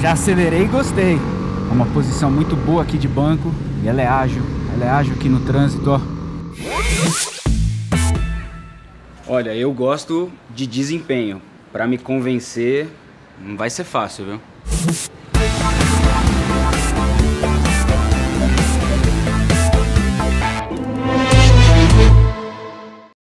Já acelerei e gostei. É uma posição muito boa aqui de banco. E ela é ágil aqui no trânsito, ó. Olha, eu gosto de desempenho. Pra me convencer, não vai ser fácil, viu?